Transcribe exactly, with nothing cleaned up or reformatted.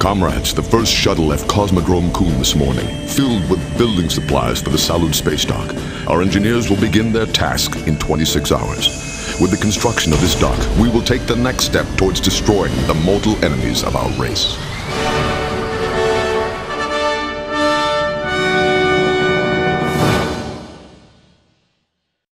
Comrades, the first shuttle left Cosmodrome Kun this morning, filled with building supplies for the Salud space dock. Our engineers will begin their task in twenty-six hours. With the construction of this dock, we will take the next step towards destroying the mortal enemies of our race.